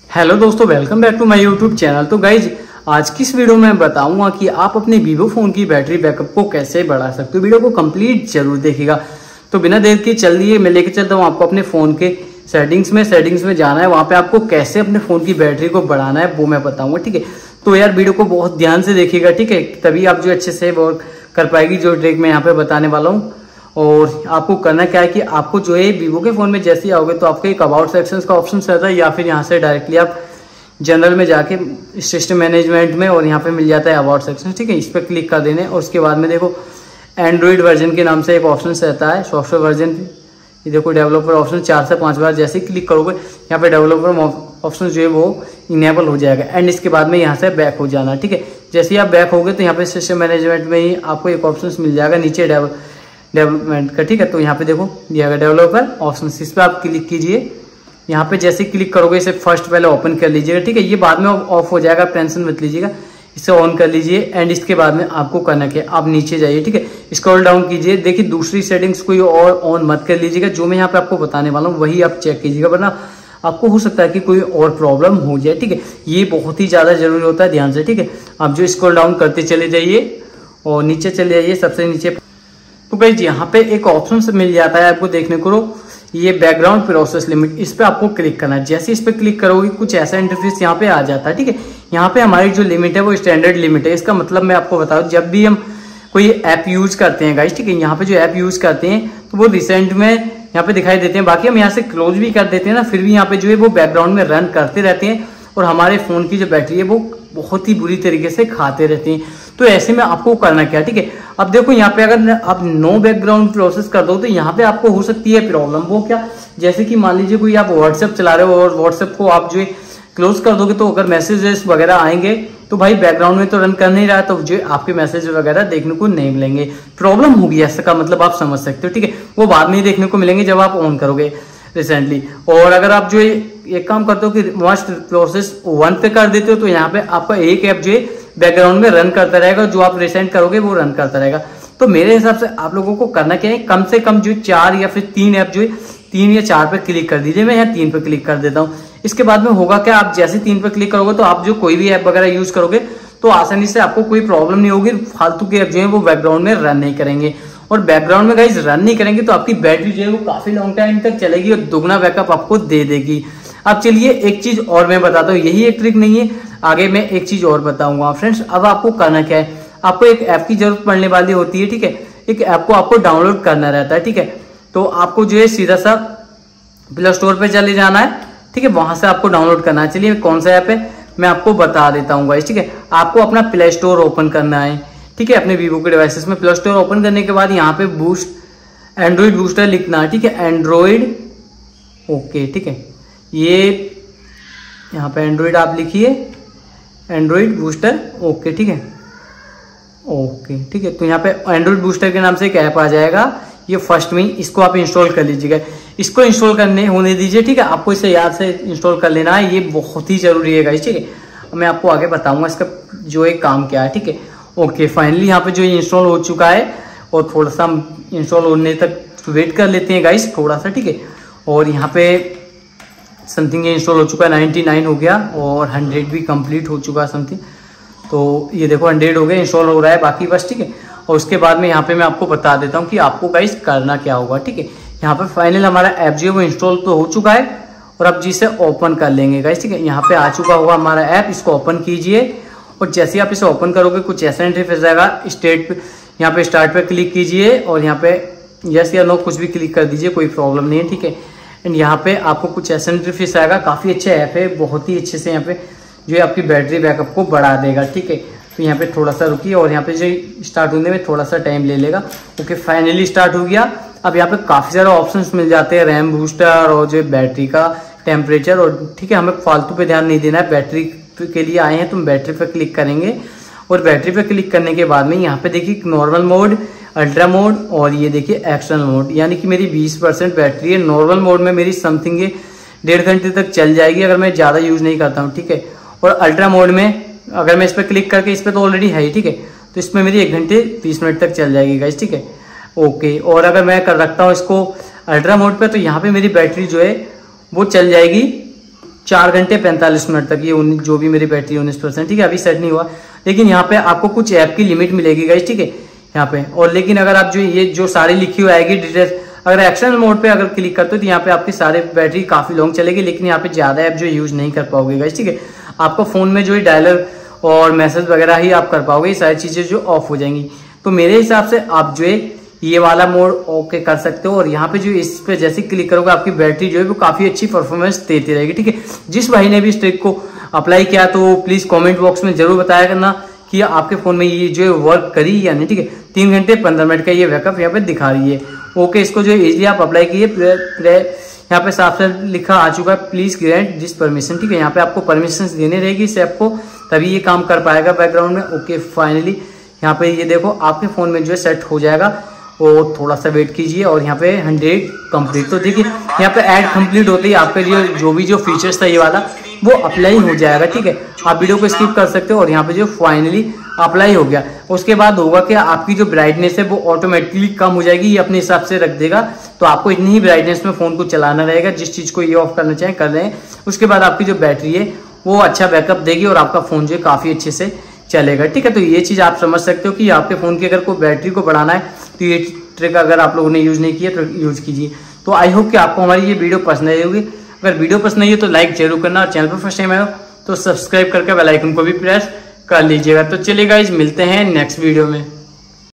Hello दोस्तों, welcome back to my YouTube channel. तो guys आज की इस वीडियो में बताऊंगा कि आप अपने वीवो फोन की बैटरी बैकअप को कैसे बढ़ा सकते हो। वीडियो को कंप्लीट जरूर देखिएगा। तो बिना देर के चलिए मैं लेके चलता हूँ आपको अपने फोन के सेटिंग्स में जाना है। वहां पे आपको कैसे अपने फोन की बैटरी को बढ़ाना है वो मैं बताऊंगा, ठीक है। तो यार वीडियो को बहुत ध्यान से देखिएगा, ठीक है, तभी आप जो अच्छे से वर्क कर पाएगी जो ट्रिक मैं यहाँ पे बताने वाला हूँ। और आपको करना क्या है कि आपको जो है वीवो के फोन में जैसे ही आओगे तो आपको एक अबाउट सेक्शंस का ऑप्शन रहता है, या फिर यहाँ से डायरेक्टली आप जनरल में जाके सिस्टम मैनेजमेंट में और यहाँ पे मिल जाता है अबाउट सेक्शन, ठीक है। इस पर क्लिक कर देने और उसके बाद में देखो एंड्रॉइड वर्जन के नाम से एक ऑप्शन रहता है, सॉफ्टवेयर वर्जन। ये देखो डेवलपर ऑप्शन 4 से 5 बार जैसे ही क्लिक करोगे यहाँ पे डेवलपर ऑप्शन जो है वो इनेबल हो जाएगा। एंड इसके बाद में यहाँ से बैक हो जाना, ठीक है। जैसे ही आप बैक हो गए तो यहाँ पे सिस्टम मैनेजमेंट में ही आपको एक ऑप्शन मिल जाएगा नीचे डेवलपमेंट का, ठीक है। तो यहाँ पे देखो दिया गया डेवलपर ऑप्शन, इस पर आप क्लिक कीजिए। यहाँ पे जैसे क्लिक करोगे इसे फर्स्ट पहले ओपन कर लीजिएगा, ठीक है। ये बाद में ऑफ हो जाएगा, टेंशन मत लीजिएगा। इसे ऑन कर लीजिए एंड इसके बाद में आपको करना क्या है, आप नीचे जाइए, ठीक है। स्क्रॉल डाउन कीजिए। देखिए दूसरी सेटिंग्स कोई और ऑन मत कर लीजिएगा, जो मैं यहाँ पे आपको बताने वाला हूँ वही आप चेक कीजिएगा, वरना आपको हो सकता है कि कोई और प्रॉब्लम हो जाए, ठीक है। ये बहुत ही ज्यादा जरूरी होता है, ध्यान से, ठीक है। आप जो स्क्रॉल डाउन करते चले जाइए और नीचे चले जाइए सबसे नीचे। तो गाइस यहाँ पे एक ऑप्शन से मिल जाता है आपको देखने को, ये बैकग्राउंड प्रोसेस लिमिट, इस पे आपको क्लिक करना है। जैसे इस पे क्लिक करोगे कुछ ऐसा इंटरफेस यहाँ पे आ जाता है, ठीक है। यहाँ पे हमारी जो लिमिट है वो स्टैंडर्ड लिमिट है। इसका मतलब मैं आपको बताऊँ, जब भी हम कोई ऐप यूज करते हैं गाइस, ठीक है, यहाँ पे जो ऐप यूज करते हैं तो वो रिसेंट में यहाँ पे दिखाई देते हैं। बाकी हम यहाँ से क्लोज भी कर देते हैं ना, फिर भी यहाँ पे जो है वो बैकग्राउंड में रन करते रहते हैं और हमारे फोन की जो बैटरी है वो बहुत ही बुरी तरीके से खाते रहते हैं। तो ऐसे में आपको करना क्या, ठीक है। अब देखो यहाँ पे अगर आप नो बैकग्राउंड प्रोसेस कर दो तो यहाँ पे आपको हो सकती है प्रॉब्लम। वो क्या, जैसे कि मान लीजिए कोई आप व्हाट्सएप चला रहे हो और व्हाट्सएप को आप जो है क्लोज कर दोगे तो अगर मैसेजेस वगैरह आएंगे तो भाई बैकग्राउंड में तो रन कर नहीं रहा, तो जो आपके मैसेज वगैरह देखने को नहीं मिलेंगे, प्रॉब्लम होगी। ऐसा का मतलब आप समझ सकते हो, ठीक है। वो बाद में ही देखने को मिलेंगे जब आप ऑन करोगे रिसेंटली। और अगर आप जो एक काम करते हो कि मस्ट प्रोसेस 1 पे कर देते हो तो यहाँ पे आपका एक ऐप जो है बैकग्राउंड में रन करता रहेगा, जो आप रिसेंट करोगे वो रन करता रहेगा। तो मेरे हिसाब से आप लोगों को करना क्या है, कम से कम जो 4 या फिर 3 ऐप जो है 3 या 4 पे क्लिक कर दीजिए। मैं यहाँ 3 पे क्लिक कर देता हूँ। इसके बाद में होगा क्या, आप जैसे 3 पे क्लिक करोगे तो आप जो कोई भी ऐप वगैरह यूज करोगे तो आसानी से आपको कोई प्रॉब्लम नहीं होगी। फालतू के ऐप जो है वो बैकग्राउंड में रन नहीं करेंगे, और बैकग्राउंड में गाइस रन नहीं करेंगे तो आपकी बैटरी जो है वो काफी लॉन्ग टाइम तक चलेगी और दुगना बैकअप आपको दे देगी। अब चलिए एक चीज और मैं बताता हूँ, यही एक ट्रिक नहीं है, आगे मैं एक चीज और बताऊंगा फ्रेंड्स। अब आपको करना क्या है, आपको एक ऐप की जरूरत पड़ने वाली होती है, ठीक है। एक ऐप को आपको डाउनलोड करना रहता है, ठीक है। तो आपको जो है सीधा सा प्ले स्टोर पे चले जाना है, ठीक है। वहां से आपको डाउनलोड करना है। चलिए कौन सा ऐप है मैं आपको बता देता हूँ गाइस, ठीक है। आपको अपना प्ले स्टोर ओपन करना है, ठीक है, अपने वीवो के डिवाइसेस में। प्ले स्टोर ओपन करने के बाद यहाँ पे बूस्ट एंड्रॉइड बूस्टर लिखना है, ठीक है, एंड्रॉइड ओके, ठीक है। ये यहाँ पे एंड्रॉइड आप लिखिए, एंड्रॉइड बूस्टर ओके, ठीक है, ओके, ठीक है। तो यहाँ पे एंड्रॉइड बूस्टर के नाम से एक ऐप आ जाएगा, ये फर्स्ट में, इसको आप इंस्टॉल कर लीजिएगा। इसको इंस्टॉल करने होने दीजिए, ठीक है। आपको इसे याद से इंस्टॉल कर लेना है, ये बहुत ही जरूरी है गाइस, ठीक है। मैं आपको आगे बताऊंगा इसका जो एक काम क्या है, ठीक है। ओके, फाइनली यहाँ पे जो इंस्टॉल हो चुका है और थोड़ा सा इंस्टॉल होने तक वेट कर लेते हैं गाइस थोड़ा सा, ठीक है। और यहाँ पे समथिंग ये इंस्टॉल हो चुका है, 99 हो गया और 100 भी कंप्लीट हो चुका है समथिंग। तो ये देखो 100 हो गया, इंस्टॉल हो रहा है बाकी बस, ठीक है। और उसके बाद में यहाँ पे मैं आपको बता देता हूँ कि आपको गाइस करना क्या होगा, ठीक है। यहाँ पे फाइनल हमारा ऐप जो है वो इंस्टॉल तो हो चुका है और अब जिसे ओपन कर लेंगे गाइस, ठीक है। यहाँ पे आ चुका होगा हमारा ऐप, इसको ओपन कीजिए और जैसे ही आप इसे ओपन करोगे कुछ ऐसा इंटरफेस आएगा। स्टेट पे यहाँ पे स्टार्ट पे क्लिक कीजिए और यहाँ पे यस या नो कुछ भी क्लिक कर दीजिए, कोई प्रॉब्लम नहीं है, ठीक है। एंड यहाँ पे आपको कुछ ऐसा इंटरफेस आएगा। काफी अच्छा ऐप है, बहुत ही अच्छे से यहाँ पे जो है आपकी बैटरी बैकअप को बढ़ा देगा, ठीक है। तो यहाँ पे थोड़ा सा रुकिए और यहाँ पे जो स्टार्ट होने में थोड़ा सा टाइम ले लेगा। ओके, फाइनली स्टार्ट हो गया। अब यहाँ पे काफी सारे ऑप्शंस मिल जाते हैं, रैम बूस्टर और जो बैटरी का टेम्परेचर, और ठीक है हमें फालतू पे ध्यान नहीं देना है। बैटरी के लिए आए हैं तो हम बैटरी पे क्लिक करेंगे और बैटरी पे क्लिक करने के बाद में यहाँ पे देखिए नॉर्मल मोड, अल्ट्रा मोड और ये देखिए एक्सटर्नल मोड। यानी कि मेरी 20% बैटरी है। नॉर्मल मोड में मेरी समथिंग 1.5 घंटे तक चल जाएगी अगर मैं ज्यादा यूज नहीं करता हूँ, ठीक है। और अल्ट्रा मोड में अगर मैं इस पर क्लिक करके, इस पर तो ऑलरेडी है ही, ठीक है, तो इसमें मेरी 1 घंटे 30 मिनट तक चल जाएगी गाइस, ठीक है, ओके। और अगर मैं कर रखता हूँ इसको अल्ट्रा मोड पे तो यहाँ पे मेरी बैटरी जो है वो चल जाएगी 4 घंटे 45 मिनट तक ये जो भी मेरी बैटरी 19%, ठीक है, अभी सेट नहीं हुआ। लेकिन यहाँ पे आपको कुछ ऐप की लिमिट मिलेगी गाइस, ठीक है, यहाँ पे। और लेकिन अगर आप ये जो सारी लिखी हुई आएगी डिटेल्स, अगर एक्सटर्नल मोड पे अगर क्लिक करते हो तो यहाँ पे आपकी सारे बैटरी काफी लॉन्ग चलेगी, लेकिन यहाँ पे ज्यादा ऐप जो यूज नहीं कर पाओगे गाइस, ठीक है। आपको फोन में जो है डायलर और मैसेज वगैरह ही आप कर पाओगे, ये सारी चीजें जो ऑफ हो जाएंगी। तो मेरे हिसाब से आप जो है ये वाला मोड ओके कर सकते हो। और यहाँ पे जो इस पे जैसे क्लिक करोगे आपकी बैटरी जो है वो काफी अच्छी परफॉर्मेंस देती रहेगी, ठीक है। जिस भाई ने भी इस ट्रिक को अप्लाई किया तो प्लीज कमेंट बॉक्स में जरूर बताया करना कि आपके फोन में ये जो है वर्क करी या नहीं, ठीक है। 3 घंटे 15 मिनट का ये बैकअप यहाँ पे दिखा रही है। ओके, इसको जो इजिली आप अप्लाई कीजिए। यहाँ पे साफ साफ लिखा आ चुका है प्लीज ग्रांट दिस परमिशन, ठीक है। यहाँ पे आपको परमिशन देने रहेगी इस ऐप को, तभी ये काम कर पाएगा बैकग्राउंड में। ओके, फाइनली यहाँ पे ये देखो आपके फोन में जो है सेट हो जाएगा। और थोड़ा सा वेट कीजिए और यहाँ पे 100 कंप्लीट। तो देखिए यहाँ पे ऐड कंप्लीट होते ही आपके जो भी फीचर्स था ये वाला वो अप्लाई हो जाएगा, ठीक है। आप वीडियो को स्किप कर सकते हो और यहाँ पे जो फाइनली अप्लाई हो गया। उसके बाद होगा कि आपकी जो ब्राइटनेस है वो ऑटोमेटिकली कम हो जाएगी, ये अपने हिसाब से रख देगा। तो आपको इतनी ही ब्राइटनेस में फोन को चलाना रहेगा, जिस चीज को ये ऑफ करना चाहें कर लें। उसके बाद आपकी जो बैटरी है वो अच्छा बैकअप देगी और आपका फोन जो है काफी अच्छे से चलेगा, ठीक है। तो ये चीज आप समझ सकते हो कि आपके फोन की अगर कोई बैटरी को बढ़ाना है तो ये ट्रिक अगर आप लोगों ने यूज नहीं किया तो यूज कीजिए। तो आई होप कि आपको हमारी ये वीडियो पसंद आई होगी। अगर वीडियो पसंद आई हो तो लाइक जरूर करना, और चैनल पर फर्स्ट टाइम आए हो तो सब्सक्राइब करके बेल आइकन को भी प्रेस कर लीजिएगा। तो चलिए गाइज मिलते हैं नेक्स्ट वीडियो में।